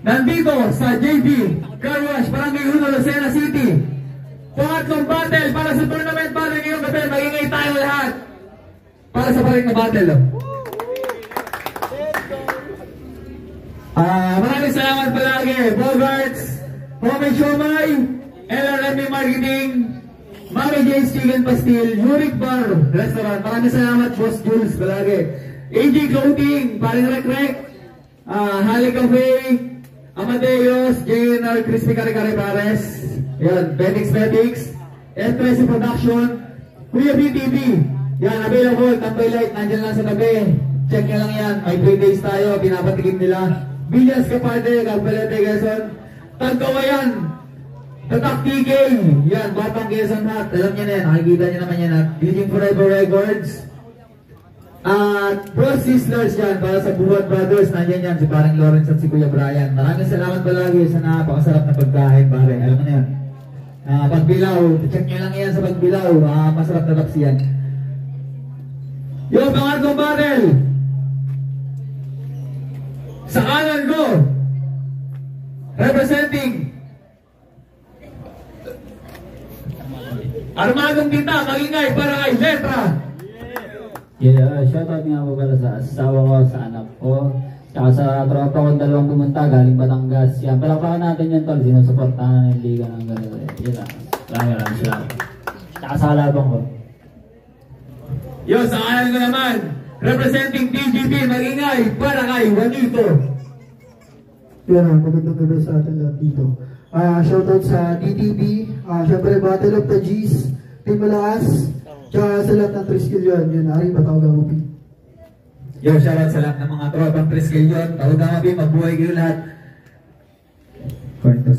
nandito sa JB Car Wash, Barangay 1, Lucena City. Pangatlong battle para sa tournament battle ngayong gabi. Magingay tayo lahat para sa paling na battle. Maraming salamat palagi, Bogarts, Homie Shomai, LRM Marketing, Mami J's Chicken Pastil, Yurik Bar Restaurant. Maraming salamat, Boss Jules palagi. AG Clothing, Paring Rek, Hali Cafe, Amadeus, JNR Crispy Kare Kare Pares, yan, Betix, F13 Production, Kuya BTV, yan, available, Tambay Light, nandiyan lang sa tabi, check nyo lang yan, may 3 days tayo, pinapatikim nila. Villas Kapade, Calpalete, Quezon, Tagkawayan, Tatak TK, yan, Batang Quezon Hat, alam nyo na yan, nakikita nyo naman yan, at Beijing Forever Records, at Bros Sislers yan, para sa Buhat Brothers, nandiyan yan, si parang Lawrence at si Kuya Brian. Maraming salamat palagi sa napakasarap na pagkain, pare, alam mo na yan. Pagbilaw, check nyo lang yan sa pagbilaw, masarap na taps yan. Yung pangatlong barrel, sa kanan ko, representing Armadong Kita, magingay para kay Letra. Yeah, shoutout nga po pala sa asawa ko, sa anak ko, tsaka sa tropa kong dalawang pumunta, galing Batangas. Yan, palakpakan natin yan tol, sinusuportahan ng liga ng ganito. Yan lang, maraming salamat. Tsaka sa halabang ko. Yun, sa kanan ko naman, representing TGP, magingay para kay Juanito. Yan, magandang gabi sa atin lahat dito. Shoutout sa DTV, syempre Battle of the G's, Team Malakas, tsaka sa lahat ng Triskelion, yun, Ari Batawagamupi. Yo, shoutout sa lahat ng mga tropang Triskelion, Batawagamupi, magbuhay kayo lahat. Cortos.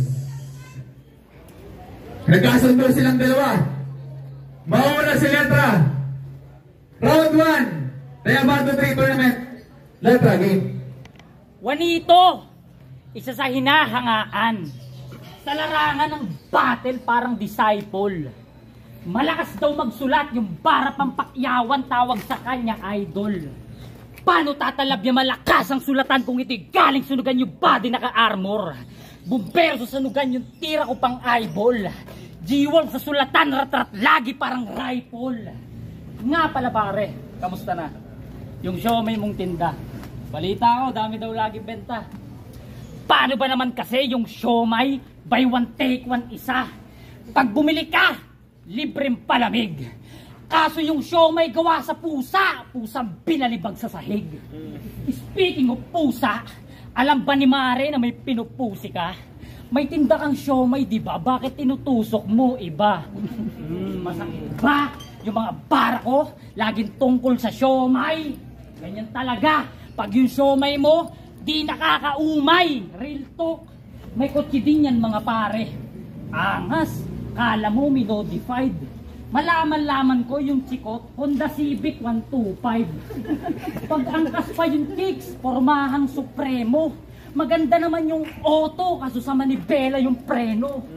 Nagkasundo silang dalawa. Mauna si Letra. Round 1, Tayabato 3 tournament. Letra, game. Juanito, isa sa hinahangaan. Sa larangan ng battle parang disciple. Malakas daw magsulat, yung para pampakyawan tawag sa kanya idol. Paano tatalab niya malakas ang sulatan kung ito'y galing sunugan yung body naka-armor? Bumbero sa sunugan yung tira ko pang eyeball. G-Wolf sa sulatan, rat-rat lagi parang rifle. Nga pala pare, kamusta na? Yung siomay mong tinda. Balita ko, dami daw lagi benta. Paano ba naman kasi yung siomay, buy one take one isa? Pag bumili ka, libreng palamig. Kaso yung siomay gawa sa pusa, pusang binalibag sa sahig. Speaking of pusa, alam ba ni Mare na may pinupusi ka? May tinda kang siomay, di ba? Bakit tinutusok mo iba? Masakit ba? Yung mga bara ko, laging tungkol sa siomay. Ganyan talaga. Pag yung siomay mo, di nakakaumay. Real talk. May kotse din yan mga pare. Angas. Kala mo minodified. Malaman-laman ko yung chikot, Honda Civic 125. Pag angkas pa yung kicks, pormahang supremo. Maganda naman yung auto, kaso sa manibela yung preno.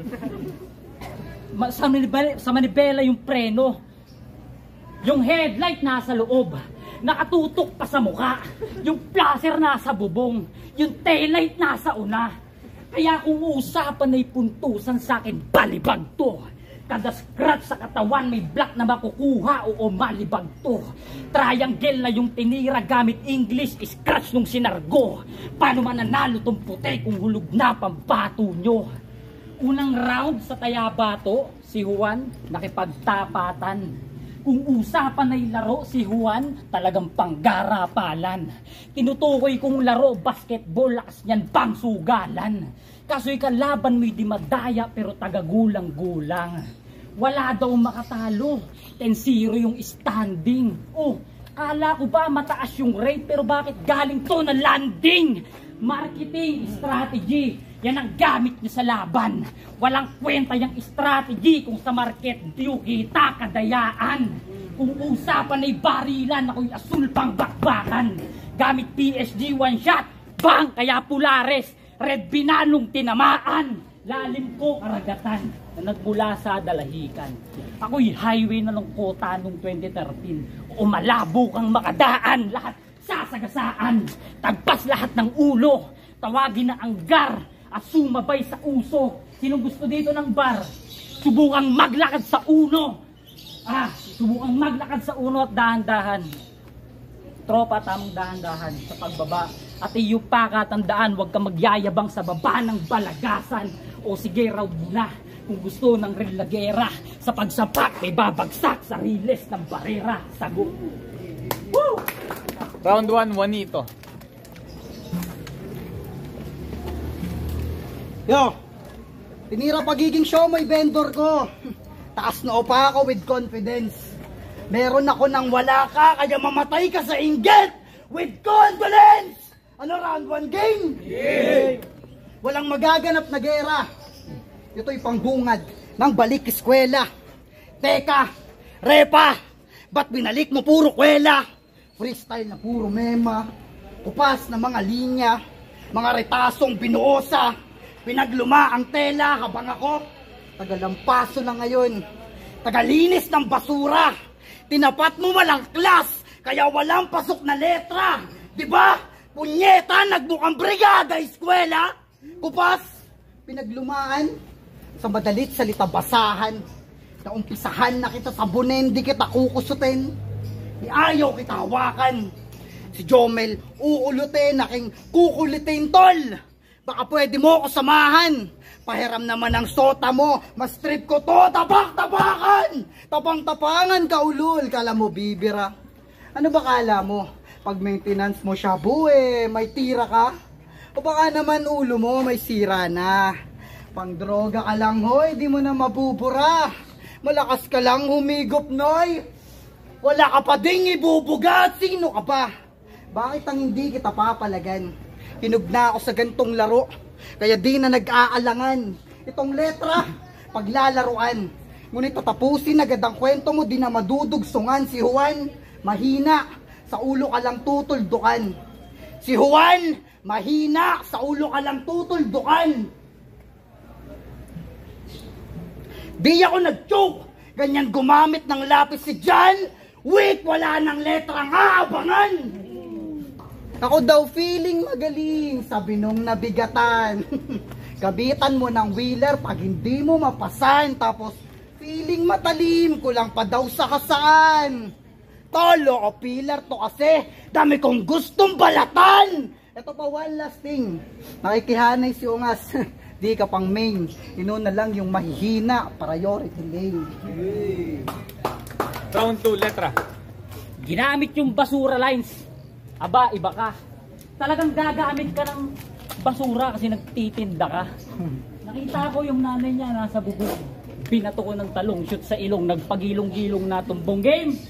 Sa manibela yung preno. Yung headlight nasa loob, nakatutok pa sa mukha. Yung flasher nasa bubong, yung taillight nasa una. Kaya kung usapan ay puntusan sa akin, balibag to. Kada scratch sa katawan may black na makukuha o malibag to. Triangle na yung tinira gamit English, scratch nung sinargo. Paano mananalo tong puti kung hulog na pambato nyo? Unang round sa Tayabato, si Juan nakipagtapatan. Kung usapan ay laro, si Juan talagang panggarapalan. Tinutukoy kong laro, basketball, lakas niyan pang sugalan. Kaso ikalaban mo'y di madaya pero tagagulang-gulang. Wala daw makatalo, 10-0 yung standing. Oh, kala ko ba mataas yung rate pero bakit galing to na landing? Marketing strategy, yan ang gamit niya sa laban. Walang kwenta yung strategy kung sa market view kita kadayaan. Kung usapan ay barilan, ako'y asul pang bakbakan. Gamit PSG one shot, bang kaya Polares, red binanong tinamaan. Lalim ko karagatan na nagmula sa dalahikan. Ako'y highway na ng kota noong 2013. O malabo kang makadaan, lahat sasagasaan. Tagpas lahat ng ulo, tawagin na anggar at sumabay sa uso. Sinong gusto dito ng bar? Subukang maglakad sa uno. Subukang maglakad sa uno at dahan-dahan. Tropa, tamang dahan-dahan sa pagbaba. At iyo pa katandaan, huwag ka magyayabang sa baba ng balagasan. O sige raw muna, kung gusto ng relagera, sa pagsapak may babagsak sa riles ng barera. Sagot. Woo! Round 1, Juanito. Yo, tinira pagiging show may vendor ko. Taas na pa ako with confidence. Meron ako nang wala ka, kaya mamatay ka sa inggit with condolence. Ano, round 1 game? Yeah. Walang magaganap na gera. Ito'y pangbungad ng balik eskwela. Teka, repa, ba't binalik mo puro kwela? Freestyle na puro mema, kupas na mga linya, mga retasong binuosa, pinagluma ang tela habang ako, tagalampaso na ngayon, tagalinis ng basura, tinapat mo walang klas, kaya walang pasok na letra, diba? Punyeta, nagbukang brigada, eskwela, kupas, pinaglumaan, sa madalit salita basahan, naumpisahan na kita sabunin, di kita kukusutin, di ayaw kita hawakan, si Jomel, uulutin, aking kukulitin tol, baka pwede mo ako samahan. Pahiram naman ang sota mo. Mas trip ko to. Tabak-tabakan. Tapang-tapangan ka ulul. Kala mo bibira. Ano ba kala mo? Pag maintenance mo siya buwe, may tira ka? O baka naman ulo mo may sira na? Pang droga ka lang hoy. Di mo na mabubura. Malakas ka lang humigop noy. Wala ka pa ding ibubuga. Sino ka pa? Bakit ang hindi kita papalagan? Hinug na ako sa gantong laro, kaya di na nag-aalangan. Itong letra, paglalaruan. Ngunit tatapusin agad ang kwento mo, di na madudugsungan. Si Juan, mahina, sa ulo ka lang tutuldukan. Si Juan, mahina, sa ulo ka lang tutuldukan. Di ako nag-choke, ganyan gumamit ng lapis si John. Wait, wala nang letrang aabangan. Ako daw feeling magaling, sabi nung nabigatan. Gabitan mo ng wheeler pag hindi mo mapasan. Tapos feeling matalim, kulang pa daw sa kasaan. Tolo o pillar to kasi, dami kong gustong balatan. Ito pa one last thing, nakikihanay si Ungas. Di ka pang main, inuna lang yung mahihina, priority lane. Round 2, letra. Ginamit yung basura lines. Aba, iba ka. Talagang gagamit ka ng basura kasi nagtitinda ka. Nakita ko yung nanay niya nasa bubog. Binato ko ng talong, shoot sa ilong, nagpagilong-gilong na tumbong game.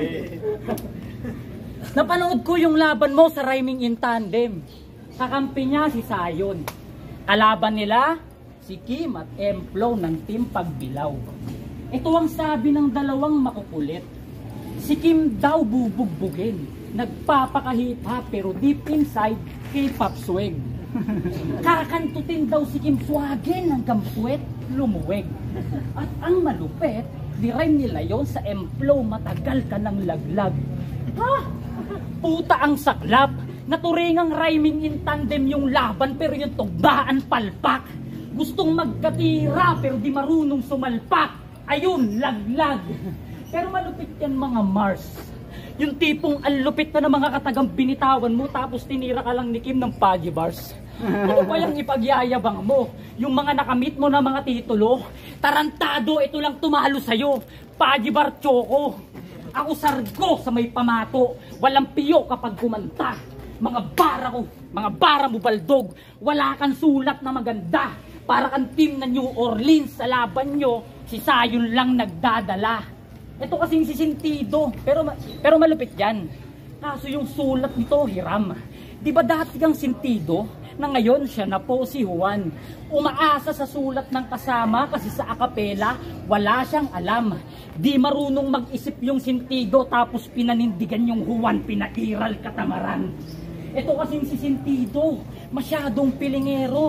Napanood ko yung laban mo sa Rhyming in Tandem. Kakampi niya si Sayon. Kalaban nila, si Kim at Emplo ng Team Pagbilaw. Ito ang sabi ng dalawang makukulit. Si Kim daw bubugbugin. Nagpapaka-hip-hop pero deep inside, K-pop swag. Kakantutin daw si Kim Swagin hanggang puwet lumuweg. At ang malupet, di-rhyme nila yon sa Emplo, matagal ka ng laglag. Ha? Puta ang saklap. Naturingang Rhyming in Tandem yung laban pero yung tugdaan palpak. Gustong magkatira pero di marunong sumalpak. Ayun, laglag. Pero malupit yan mga Mars. Yung tipong alupit na ng mga katagang binitawan mo tapos tinira ka lang ni Kim ng Pagi Bars. Ano ba yung ipagyayabang mo? Yung mga nakamit mo na mga titulo? Tarantado, ito lang tumalo sa'yo. Pagi Bar Choco. Ako sargo sa may pamato. Walang piyo kapag kumanta. Mga bara mo baldog. Wala kang sulat na maganda. Para kang team na New Orleans sa laban nyo. Si Sayon lang nagdadala. Ito kasing si Sentido, pero malupit yan. Kaso yung sulat nito, hiram. Di ba dati kang Sentido, na ngayon siya na po si Juan. Umaasa sa sulat ng kasama kasi sa akapela, wala siyang alam. Di marunong mag-isip yung Sentido, tapos pinanindigan yung Juan, pinairal katamaran. Ito kasing si Sentido, masyadong pilingero.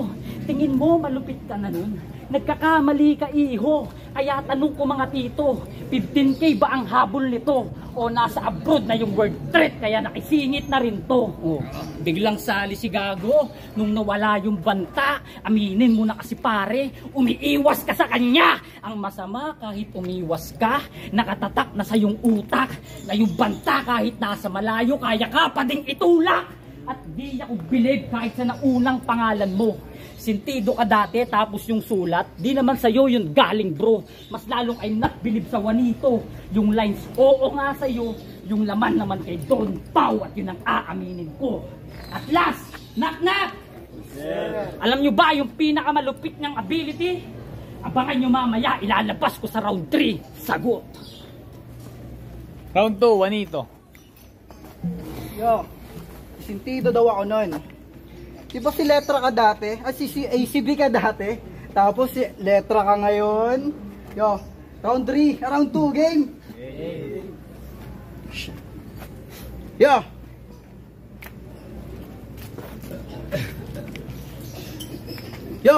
Tingin mo malupit ka na nun? Nagkakamali ka, iho. Kaya tanong ko mga tito, 15K ba ang habol nito? O nasa abroad na yung word threat kaya nakisingit na rin to? O, biglang sali si Gago nung nawala yung banta. Aminin mo na kasi pare, umiiwas ka sa kanya. Ang masama kahit umiwas ka, nakatatak na sa yung utak. Na yung banta kahit nasa malayo, kaya ka pa ding itulak. At di ako believe kahit sa naunang pangalan mo. Sintido ka dati tapos yung sulat, di naman sa'yo yun galing bro. Mas lalong ay not believe sa Juanito. Yung lines, oo nga sa'yo, yung laman naman kay Don Pau at yun ang aaminin ko. At last, knock-knock! Alam nyo ba yung pinakamalupit niyang ability? Abangan nyo mamaya, ilalabas ko sa round 3. Sagot! Round 2, Juanito. Yo, sintido daw ako nun. Diba si letra ka dati? Si ACB ka dati? Tapos si letra ka ngayon? Yo, round 3, round 2, game! Yo! Yo!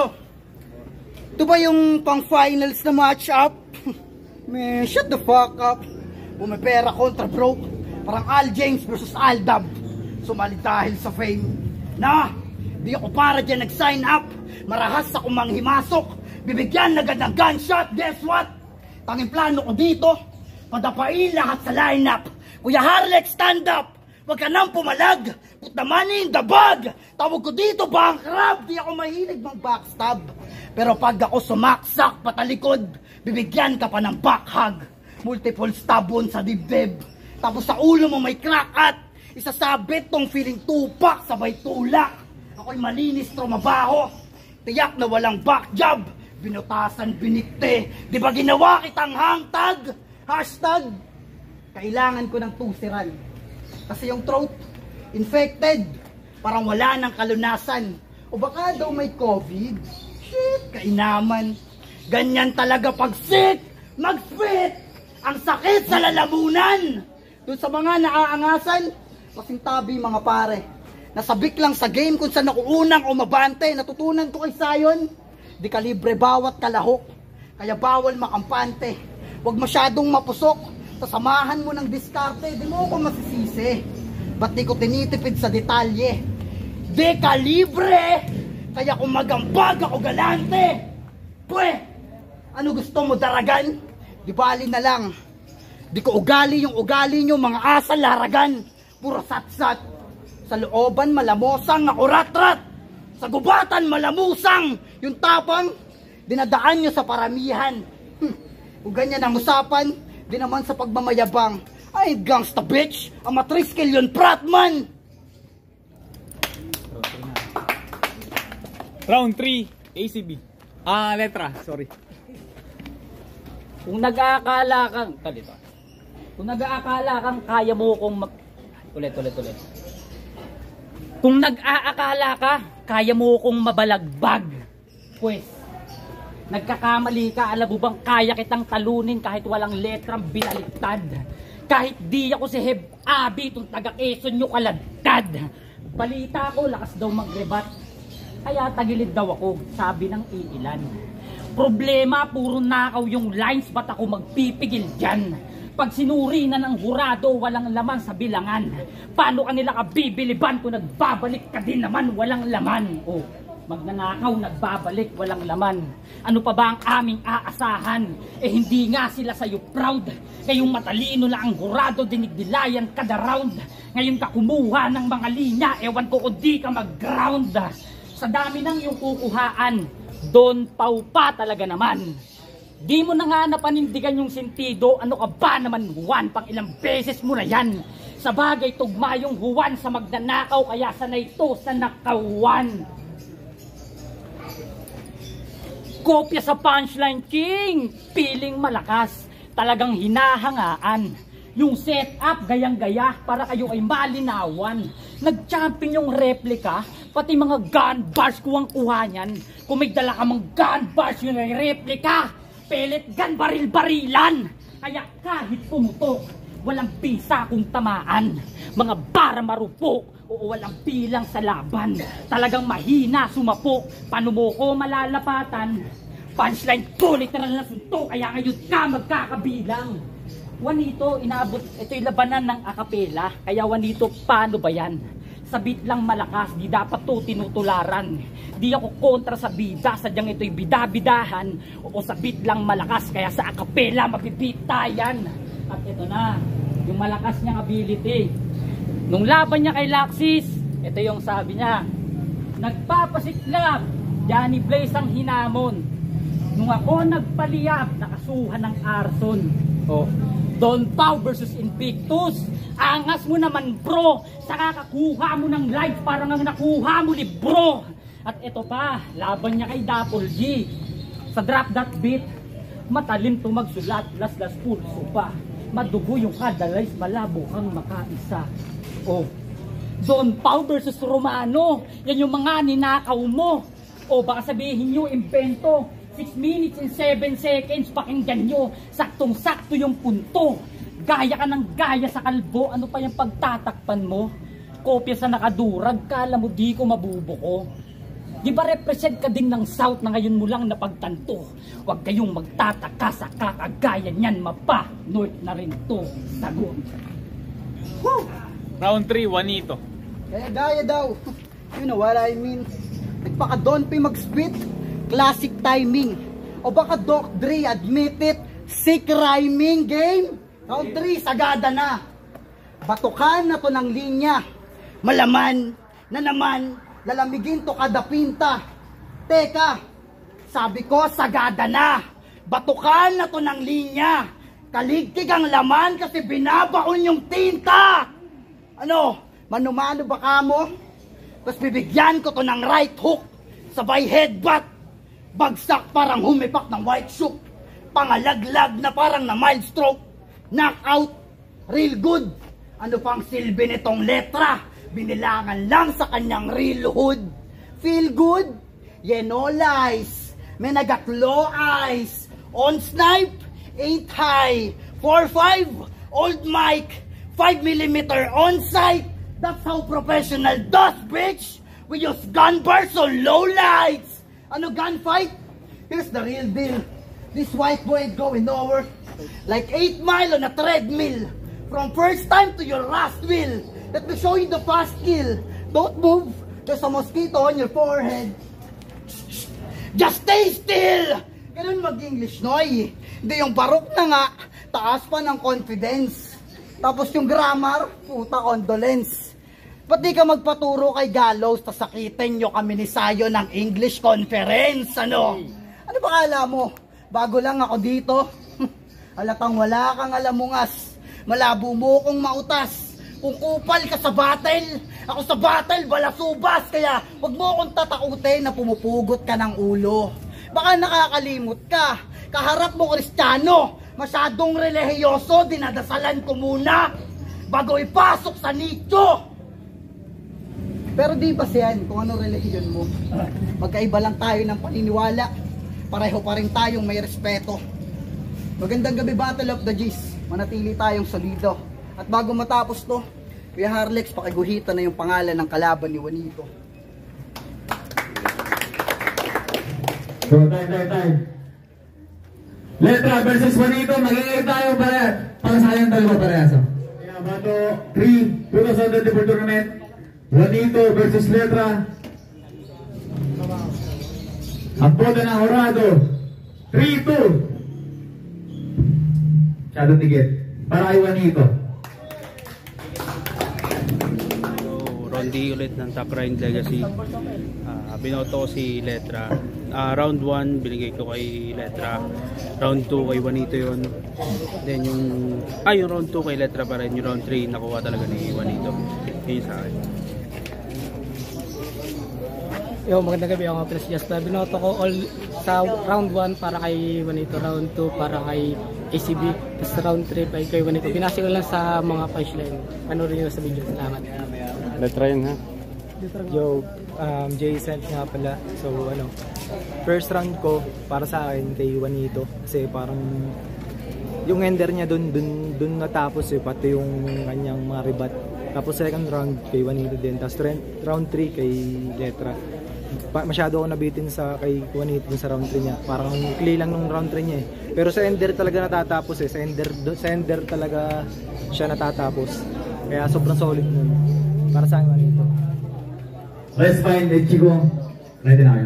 Ito ba yung pang finals na match up? Man, shut the fuck up! Bumipera kontra bro. Parang Al James versus Aldab. Sumali dahil sa fame. Na! Di ako para dyan nag-sign up. Marahas ako manghimasok. Bibigyan agad ng gunshot. Guess what? Tanging plano ko dito, padapain lahat sa lineup. Kuya Harlex, stand up. Huwag ka nang pumalag. Put the money in the bag. Tawag ko dito bankrab. Di ako mahilig mang backstab. Pero pag ako sumaksak patalikod, bibigyan ka pa ng backhug. Multiple stabon sa dibdib. Tapos sa ulo mo may crack at isasabit tong feeling tupak sabay tulak. Ako'y malinis trumabaho. Tiyak na walang back job. Binutasan, binikte. Di ba ginawa kitang hangtag? Hashtag, kailangan ko ng tusiran. Kasi yung throat, infected. Parang wala ng kalunasan. O baka daw may COVID. Shit, kainaman. Ganyan talaga pag sick, mag-spit. Ang sakit sa lalamunan. Doon sa mga naaangasan, kasing tabi mga pare. Nasabik lang sa game kung saan ako unang umabante. Natutunan ko kay Sayon, di kalibre bawat kalahok. Kaya bawal makampante. Huwag masyadong mapusok. Sasamahan mo ng diskarte, di mo ako masisisi. Ba't di ko tinitipid sa detalye? Di kalibre! Kaya kung magambag ako galante. Pwe! Ano gusto mo daragan? Di bali na lang. Di ko ugali yung ugali nyo mga asal laragan. Puro sat-sat. Sa looban malamosang ako rat-rat. Sa gubatan malamusang. Yung tapang dinadaan nyo sa paramihan. Kung ganyan ang usapan, di naman sa pagmamayabang. Ay gangsta bitch, ang matriskil yun pratman. Round 3, ACB. Letra, sorry. Kung nag-aakala kang, kung nag-aakala kang kaya mo kong ulit. Kung nag-aakala ka, kaya mo kong mabalagbag. Pues, nagkakamali ka, alam mo bang kaya kitang talunin kahit walang letrang binaliktad. Kahit di ako si Heb Abi, itong taga-Quezon nyo kaladtad. Balita ko, lakas daw magrebat. Kaya tagilid daw ako, sabi ng iilan. Problema, puro nakaw yung lines, ba't ako magpipigil dyan? Pag sinuri na ng hurado, walang laman sa bilangan. Paano kanila kabibiliban kung nagbabalik ka din naman, walang laman? O, magnanakaw, nagbabalik, walang laman. Ano pa ba ang aming aasahan? Eh hindi nga sila sa'yo proud. Kayong matalino na ang hurado, dinigdilayan kada round. Ngayon ka kumuha ng mga linya, ewan ko kung di ka mag-ground. Sa dami ng iyong kukuhaan, Don Pau pa talaga naman. Di mo na nga napanindigan yung sentido, ano ka ba naman Juan, pang ilang beses mo na yan. Sa bagay tugma yung Juan sa magnanakaw, kaya sanay to sa nakawan. Kopya sa punchline king, piling malakas, talagang hinahangaan. Yung setup gayang-gaya para kayo ay malinawan. Nag-champion yung replika, pati mga gun bars kuwang kuha niyan. Kung may dala ka mga gun bars yun ay replika, pellet gun baril-barilan. Kaya kahit pumutok, walang bisa kung tamaan. Mga bara marupok o Oo, walang pilang sa laban. Talagang mahina, sumapok. Paano mo ko malalapatan? Punchline ko, literal na suntok. Kaya ngayon ka magkakabilang. Juanito, inaabot, ito yung labanan ng akapela. Kaya Juanito, paano ba yan? Sa beat lang malakas, di dapat to tinutularan. Di ako kontra sa bida, sadyang ito'y bida-bidahan. Oo, sa beat lang malakas, kaya sa akapela mabibitayan. At ito na, yung malakas niyang ability. Nung laban niya kay Laxis, ito yung sabi niya, nagpapasiklab, Johnny Blaze ang hinamon. Nung ako nagpaliyab, nakasuhan ng arson. Oh, Don Pau versus Invictus. Angas mo naman bro, sa kakakuha mo ng life parang ang nakuha mo libro. At ito pa, laban niya kay Dapol G. Sa drop that beat, matalim to magsulat, las pulso pa. Madugo yung kadalays, malabo kang makaisa. Oh, Don Pau versus Romano, yan yung mga ninakaw mo. O baka sabihin nyo, invento, 6 minutes and 7 seconds, pakinggan nyo, saktong-sakto yung punto. Gaya ka ng gaya sa kalbo, ano pa yung pagtatakpan mo? Kopya sa nakadurag, kala mo di ko mabubuko. Di ba represent ka din ng South na ngayon mo lang napagtanto? Huwag kayong magtataka sa kakagaya niyan, mapa, North na rin to, sagot. Woo! Round 3, Juanito. Kaya gaya daw. You know what I mean? Nagpaka-Donpy mag-spit, classic timing. O baka Doc Dre, admit it, sick rhyming game. Round 3, sagada na. Batukan na to ng linya. Malaman na naman, lalamigin to kada pinta. Teka, sabi ko sagada na. Batukan na to ng linya. Kaligtig ang laman kasi binabaon yung tinta. Ano, manumano ba ka mo? Tapos bibigyan ko to ng right hook. Sabay headbutt. Bagsak parang humipak ng white shook. Pangalaglag na parang na mild stroke. Knockout. Real good. Ano pang silbi nitong letra? Binilangan lang sa kanyang real hood. Feel good? Yeah, no lies. May nagatlo eyes. On snipe, ain't high. 4-5, old mic. 5mm on sight. That's how professional does, bitch. We use gun bars on low lights. Ano gunfight? Here's the real deal. This white boy ain't going nowhere. Like 8 mile on a treadmill. From first time to your last will. Let me show you the fast kill. Don't move. There's a mosquito on your forehead. Just stay still. Ganun mag-English, Noy. Hindi yung barok na nga. Taas pa ng confidence. Tapos yung grammar, puta condolence. Ba't di ka magpaturo kay Gallows, tas sakitin nyo kami ni Sayo ng English conference, ano? Ano ba kala mo? Bago lang ako dito. Alatang wala kang alamungas. Malabo mo kong mautas. Kung kupal ka sa battle, ako sa battle, balasubas. Kaya wag mo akong tatakutin na pumupugot ka ng ulo. Baka nakakalimot ka. Kaharap mo Kristiyano. Masyadong relihiyoso, dinadasalan ko muna bago ipasok sa nicho. Pero di ba siyan kung ano relihiyon mo? Magkaiba lang tayo ng paniniwala. Pareho pa rin tayong may respeto. Magandang gabi, Battle of the G's. Manatili tayong solido. At bago matapos to, Kuya Harlex, pakiguhitan na yung pangalan ng kalaban ni Juanito. So, time. Letra versus Juanito, magiging tayo para sa kayong dalawa parehas. Bato 3, 2024 tournament, Juanito versus Letra. Ang boda ng Horado, 3-2. Shadow ticket, para kay Juanito. Rondi ulit ng Top Grind Legacy. Binoto ko si Letra. Round 1 binigay ko kay Letra. Round 2 kay Juanito yun. Then yung round 2 kay Letra pa rin. Yung round 3 nakuha talaga ni Juanito. Yun sa akin. Yo, magandang gabi, ako Pres Jasper. Binoto ko all sa round 1 para kay Juanito, round 2 para kay ACB, tapos round 3 pa kay Juanito. Binasi ko lang sa mga punchline. Panoorin nyo sa video. Salamat. Letra yun ha. Yo, Jason nga pala. So first round ko para sa akin kay Juanito kasi parang yung ender niya dun natapos pati yung kanyang mga ribat Tapos second round kay Juanito din. Tapos round 3 kay Letra. Masyado ako nabitin sa kay Juanito sa round 3 niya. Parang clear lang nung round 3 niya eh. Pero sa ender talaga natatapos eh. Sa ender talaga siya natatapos. Kaya sobrang solid nun. Para sa akin Juanito. Let's find the Chico. Ready na kayo.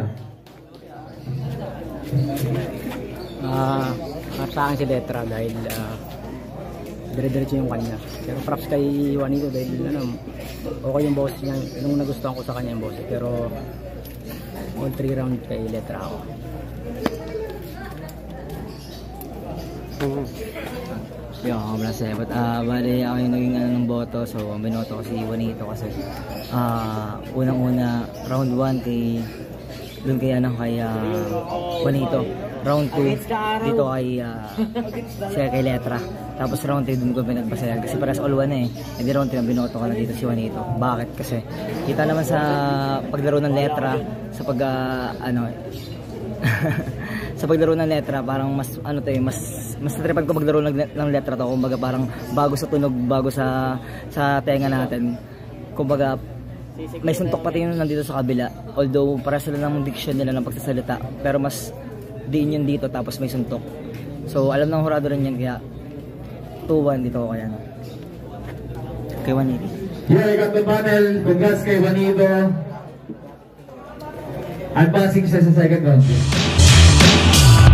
Sa akin si Letra dahil dire-diretso yung kanya. Pero props kay Juanito dahil okay yung boss niya. Nung nagustuhan ko sa kanya yung boss. Pero all 3 round kay Letra ako. Yung ako pala sa'yo. Bali ako yung naging ng boto. So binoto ko si Juanito kasi unang-una round 1 kay Juanito. Round 2 dito kay Letra. Tapos round 3 dun ko pinagpasayan kasi paras all 1 eh. Hindi round 3 binoto ko na dito si Juanito. Bakit? Kasi kita naman sa paglaro ng Letra sa sa paglaro ng Letra parang mas mas natripan ko maglaro ng Letra to. Kumbaga parang bago sa tunog, bago sa tenga natin. Kumbaga may suntok pati yun nandito sa kabila. Although para sila ng diction nila ng pagsasalita, pero mas diin yun dito tapos may suntok. So alam ng hurado rin yan, kaya 2-1 dito ko kaya kay Juanito. Yeah, I got the battle. Congrats kay Juanito. Advancing siya sa second round.